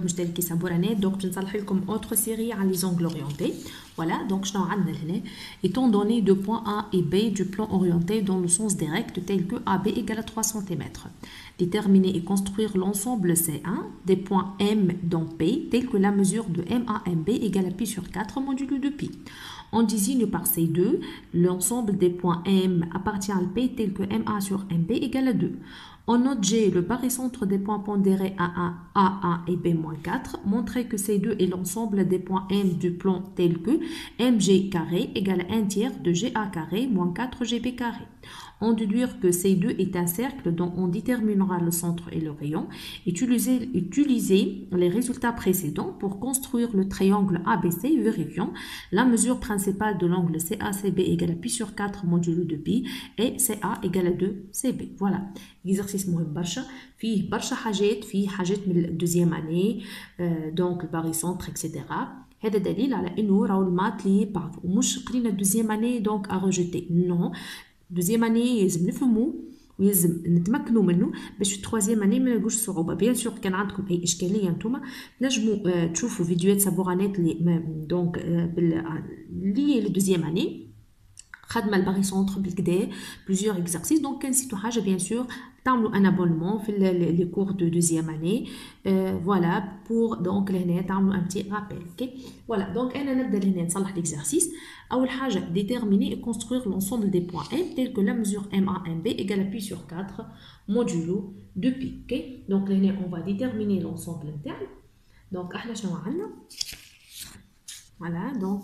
مشتركي سبورانات دونك باش نصلح لكم اوتر سيري على لي زونغل اورينتي. Voilà, donc شنو عندنا لهنا étant donné deux points A et B du plan orienté dans le sens direct tel que AB égale à 3 cm. Déterminer et construire l'ensemble C1 des points M dans P tel que la mesure de MAMB égale à pi sur 4 modulo de pi. On désigne par C2 l'ensemble des points M appartient à P tel que MA sur MB égale à 2. On note G, le barycentre des points pondérés A1 et B-4, montrer que C2 est l'ensemble des points M du plan tel que MG carré égale à 1 tiers de GA carré moins 4 GB carré. On déduire que C2 est un cercle dont on déterminera le centre et le rayon. Utiliser les résultats précédents pour construire le triangle ABC, vérifiant la mesure principale de l'angle CACB égale à pi sur 4 modulo de pi et CA égale à 2 CB. Voilà. Exercice مهم برشا فيه برشا حاجات من الدوزيام اني دونك الباريسونتر اكسيتيرا. هذا دليل على انه راهو المات لي بعض ومش قرينا الدوزيام اني دونك ا ريجيتي نو. دوزيام اني لازم نفهمو ويلزم نتمكنوا منه باش في تروازيام اني ما نلقوش صعوبه. بيان سور كان عندكم اي اشكاليه نتوما تنجموا تشوفوا فيديوهات سبورانات اللي دونك لي دوزيام اني خدمه الباريسونتر بالكدا بليزيور اكزرسيس. دونك كنسيتو حاجه بيان سور تعملوا ان ابونمون في لي كور دو دوزيام اني فوالا بور دونك لهنا تعملوا ان بتي رابيل. اوكي فوالا دونك انا نبدا لهنا نصلح ليكزرسيس. اول حاجه déterminer et construire l'ensemble des points M tel que la mesure MAMB égale à pi sur 4 modulo de pi. اوكي دونك لهنا on va déterminer l'ensemble نتاعنا. دونك احنا شنو عندنا فوالا دونك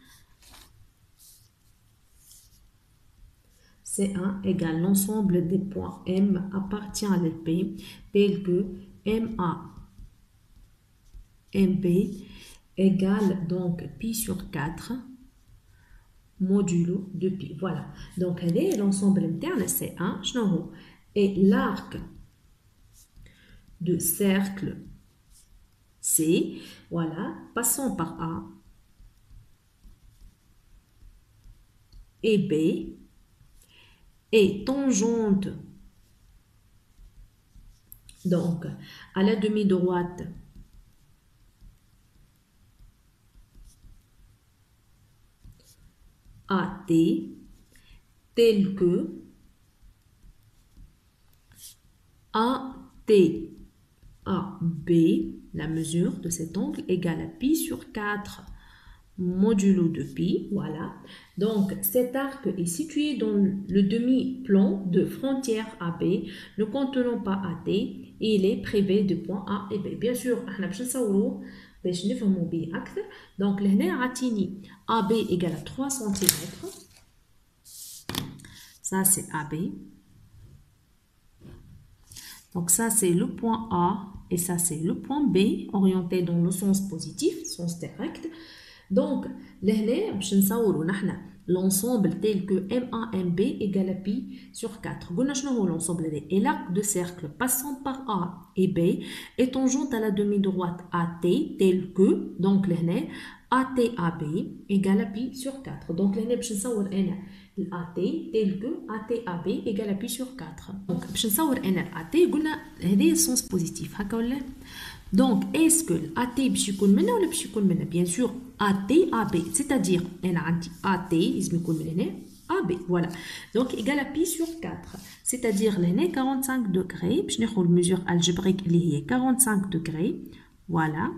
C1 égale l'ensemble des points M appartient à P tel que MA MB égale donc pi sur 4 modulo de pi. Voilà. Donc, l'ensemble interne C1 et l'arc de cercle C, voilà, passant par A et B et tangente donc à la demi-droite AT tel que AT AB, la mesure de cet angle égale à pi sur 4 modulo de pi. Voilà. Donc, cet arc est situé dans le demi-plan de frontière AB ne contenant pas AT et il est privé de points A et B. Bien sûr, احنا باش نصوروه باش نفهموا به أكثر. Donc, لهنا عطيني AB égale à 3 cm. Ça, c'est AB. Donc, ça, c'est le point A et ça, c'est le point B orienté dans le sens positif, sens direct. Donc, لهنا باش نصوروا نحنا l'ensemble tel que MAMB égale à pi sur 4. قلنا شنو هو l'ensemble هذا؟ Et l'arc de cercle passant par A et B est tangente à la demi-droite AT tel que donc لهنا ATAB égale à pi sur 4. Donc لهنا باش نصور انا AT tel que ATAB égale à pi sur 4. Donc باش نصور انا AT قلنا هذه sens positif هكا ولا؟ Donc, est-ce que AT باش يكون منها ولا باش يكون منها؟ Bien sûr, AT AB, c'est-à-dire أنا عندي AT لازم يكون من هنا AB, voilà. Donc, égal à pi sur 4, c'est-à-dire لهنا 45 degrés باش ناخذ الميزور الجبريك اللي هي 45 degrés, voilà.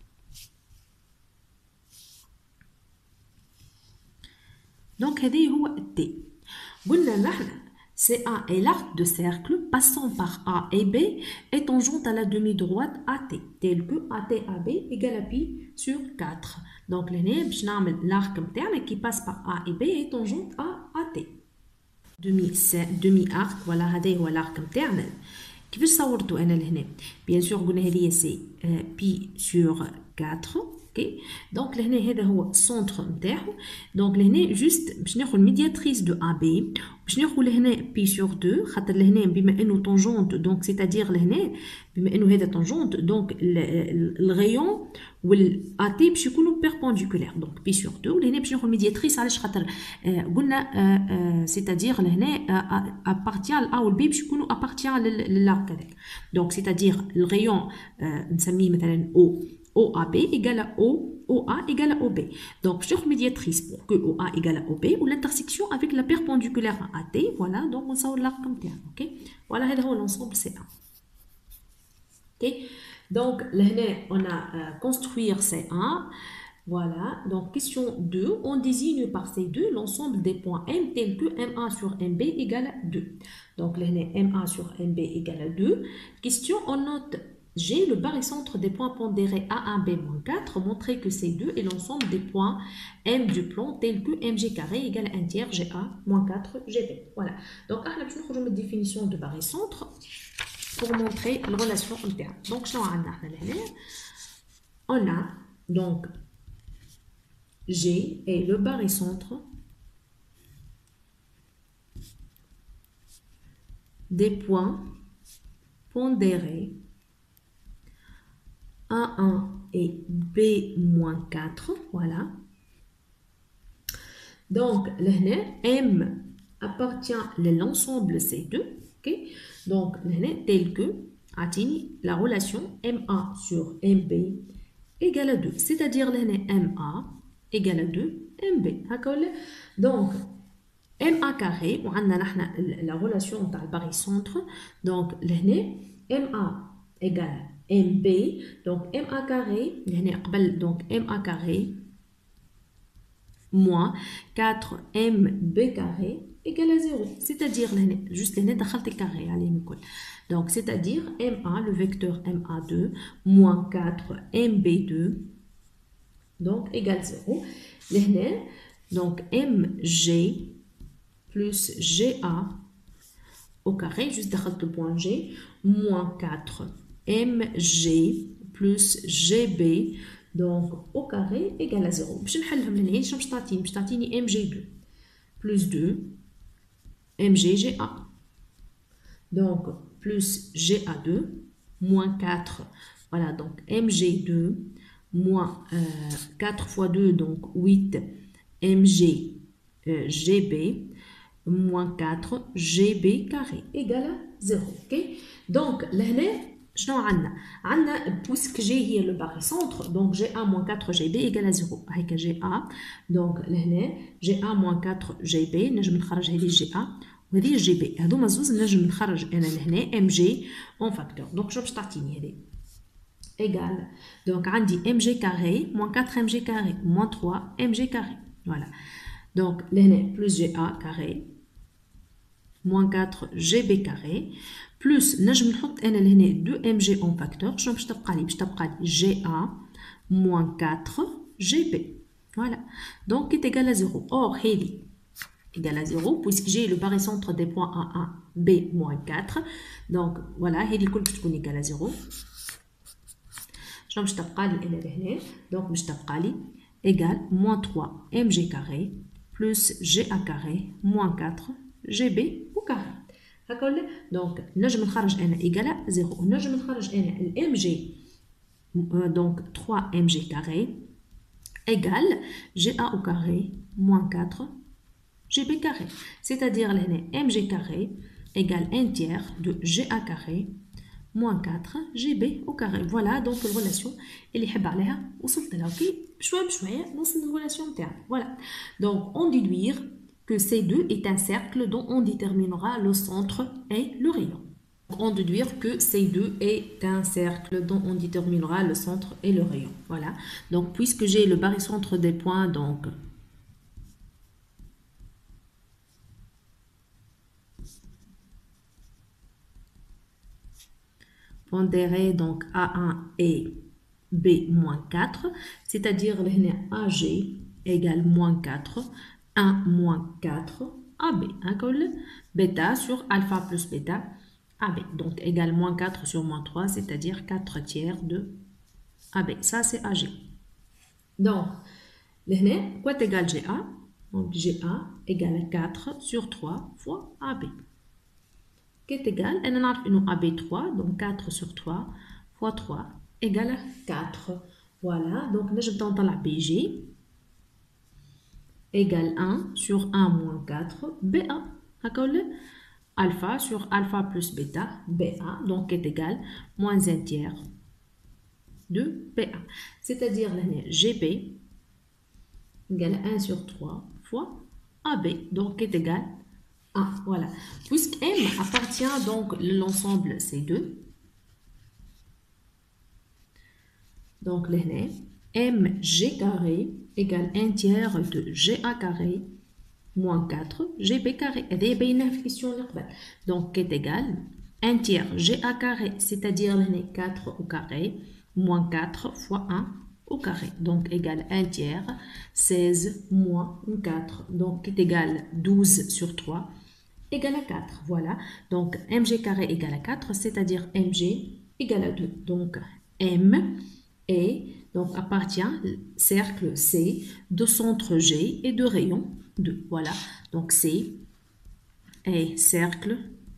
Donc, هذا هو T. قلنا نحن CA est l'arc de cercle passant par A et B et tangente à la demi-droite AT, tel que ATAB égale à pi sur 4. Donc, l'arc qui passe par A et B est tangente à AT. Demi-arc, voilà, c'est l'arc interne. كيفاش صورتو أنا لهنا؟ Bien sûr, قلنا هذه c'est pi sur 4. ok. Donc là هذا هو السونتر نتاعو. دونك لهنا جوست باش ناخذ الميدياتريس دو ا بي، باش ناخذ لهنا بي سور 2 خاطر لهنا بما انه طونجونت دونك سيتادير لهنا بما انه هذا طونجونت دونك الغيون والا تي باش يكونوا بيربونديكولير. دونك بي سور 2 ولهنا باش ناخذ الميدياتريس علاش خاطر قلنا سيتادير لهنا ابارتيان ا والبي باش يكونوا ابارتيان للارك هذاك. دونك سيتادير الغيون نسميه مثلا او OAB égale à OA égale à OB. Donc, je suis médiatrice pour que OA égale à OB ou l'intersection avec la perpendiculaire à AT. Voilà, donc on sort l'arc comme tel. Ok, voilà, l'ensemble c'est A. Ok, donc là, on a construire C1. Voilà, donc question 2, on désigne par C2 l'ensemble des points M tels que MA sur MB égale à 2. Donc là, MA sur MB égale à 2. Question, on note G, le barycentre des points pondérés A1, B-4, montrer que C2 est l'ensemble des points M du plan tel que MG carré égale à 1 tiers GA moins 4 GB. Voilà. Donc, je vais une définition de barycentre pour montrer la relation interne. Donc, on a donc G est le barycentre des points pondérés A1 et B-4, voilà. Donc, là, M appartient à l'ensemble C2, ok. Donc, là, tel que, la relation MA sur MB égale à 2, c'est-à-dire là, MA égale à 2 MB, d'accord. Donc, MA carré, on a la relation entre le barycentre, donc là, MA égale MB, donc MA carré, donc MA carré moins 4MB carré égale à 0. C'est-à-dire, juste là, le carré, donc c'est-à-dire MA, le vecteur MA2, moins 4MB2, donc égale 0. Là, donc MG plus GA au carré, juste derrière le point G, moins 4 MG plus GB donc au carré égale à 0. باش نحلهم لهنا شنو باش تعطيني MG2 plus 2 MGGA donc plus GA2 moins 4 voilà donc MG2 moins 4 fois 2 donc 8 MG GB moins 4 GB carré égale à 0. ok donc là شنو عندنا puisque G هي le barycentre donc GA moins 4 GB égale à 0 هيك GA donc لهنا GA moins 4 GB نجم نخرج هذه GA وهذه GB هذوما زوز نجم نخرج انا لهنا MG en facteur donc شنو باش تعطيني هذه égale donc عندي MG carré moins 4 MG carré moins 3 MG carré voilà donc لهنا plus GA carré moins 4 GB carré plus نجم نحط انا لهنا 2 MG en facteur شنو باش تبقى لي GA moins 4 GB voilà donc est égal à 0 or هذه égal à 0 puisque j'ai le barycentre des points A1 B moins 4 donc voilà هذه الكل باش تكون égal à 0 شنو باش تبقى لي انا لهنا donc باش تبقى لي égal moins 3 MG carré plus GA carré moins 4 GB au carré هكا دونك نجم نخرج انا ايكالا 0 نجم نخرج انا الام جي دونك 3 ام جي كاري ايكال جي ا او كاري موان 4 جي بي كاري c'est-à-dire لهنا ام جي كاري ايكال 1 tiers de جي ا كاري موان 4 جي بي او كاري فوالا دونك الريلاسيون اللي يحب عليها وصلت لها اوكي بشويه بشويه نوصل للريلاسيون تاعنا فوالا دونك اون ديدوير que C2 est un cercle dont on déterminera le centre et le rayon. On déduire que C2 est un cercle dont on déterminera le centre et le rayon. Voilà. Donc, puisque j'ai le barycentre des points, donc pondéré donc A1 et B moins 4, c'est-à-dire AG égale moins 4. 1 moins 4 AB. Un col bêta sur alpha plus bêta AB. Donc égale moins 4 sur moins 3, c'est-à-dire 4 tiers de AB. Ça, c'est AG. Donc, لهنا quoi égale GA? Donc, GA égale à 4 sur 3 fois AB. Qui est égal, on a une AB3, donc 4 sur 3 fois 3 égale à 4. Voilà, donc là je vais la BG égale 1 sur 1 moins 4, BA. Alpha sur alpha plus bêta, BA, donc est égal moins 1 tiers de BA. C'est-à-dire GB égale 1 sur 3 fois AB, donc est égal à 1. Voilà. Puisque M appartient donc l'ensemble C2, donc mg carré égale 1 tiers de GA carré moins 4 GB carré. Et bien, question donc est égal 1 tiers GA carré, c'est-à-dire 4 au carré, moins 4 fois 1 au carré. Donc égale 1 tiers, 16 moins 4. Donc est égal 12 sur 3 égale à 4. Voilà. Donc mg carré égale à 4, c'est-à-dire mg égale à 2. Donc m et donc appartient cercle C de centre G et de rayon 2. Voilà, donc C est cercle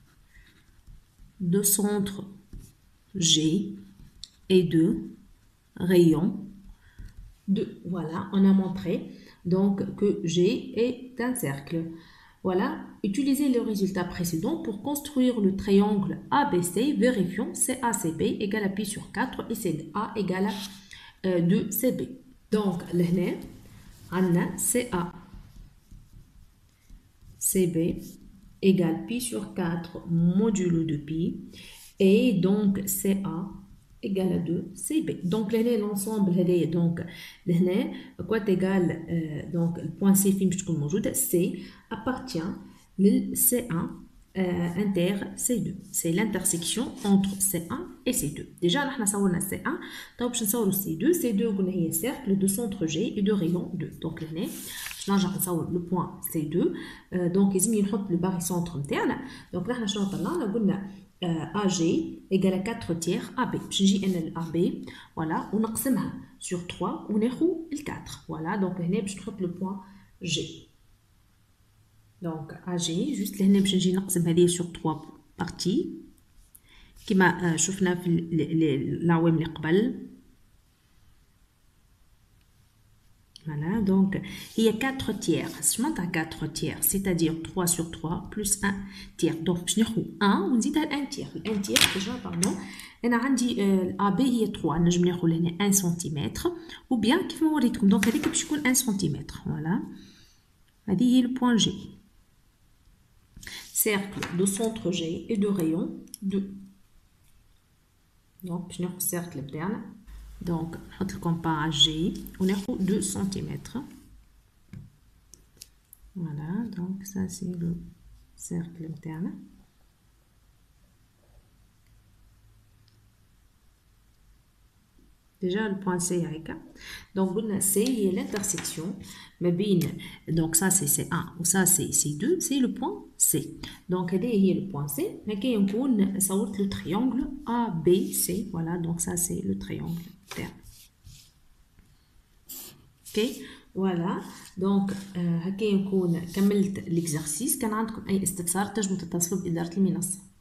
de centre G et de rayon 2. Voilà, on a montré donc que G est un cercle. Voilà, utilisez le résultat précédent pour construire le triangle ABC. Vérifions CACB égale à pi sur 4 et CA égale à 2CB. Donc, là, on a CACB égale pi sur 4 modulo de pi et donc CA égale à 2 CB. Donc là l'ensemble donc là quoi égal donc le point C في مش تكون موجودة C appartient لل C1 inter C2. C'est l'intersection entre C1 et C2. Déjà nous صورنا C1 طيب باش نصوروا C2. C2 قلنا هي cercle de centre G et de rayon 2. Donc là باش نرجع نصور le point C2. donc لازم نحط le barycentre نتاعنا. donc là شنو طلعنا قلنا AG égale à 4 tiers AB. Je dis AB, voilà, on نقسمها sur 3 on est 4. Voilà, donc هنا باش نحط le point G. Donc AG, juste هنا باش نجي نقسم هذه sur 3 parties كما شفنا في العوام اللي قبل. Voilà, donc il y a 4 tiers. Je monte à 4 tiers, c'est-à-dire 3 sur 3 plus 1 tiers. Donc, je n'ai 1, on dit 1 tiers. 1 tiers, déjà, pardon. On a dit AB, il y a 3. Je n'ai 1 cm. Ou bien, qui vont rythme. Donc, avec je 1 cm. Voilà. Il y a le point G. Cercle de centre G et de rayon 2. Donc, je n'ai un cercle interne. Donc, notre compas G, on est à 2 cm. Voilà, donc ça c'est le cercle interne. Déjà le point C avec. Donc, C est l'intersection. Donc, ça c'est C1 ou ça c'est C2, c'est le point C. Donc, il y a le point C. Mais qui on sort le triangle ABC. Voilà, donc ça c'est le triangle interne. Ok, voilà. Donc, هكا نكون كملت l'exercice. كان عندكم أي استفسار تنجموا تتصلوا بإدارة المنصة.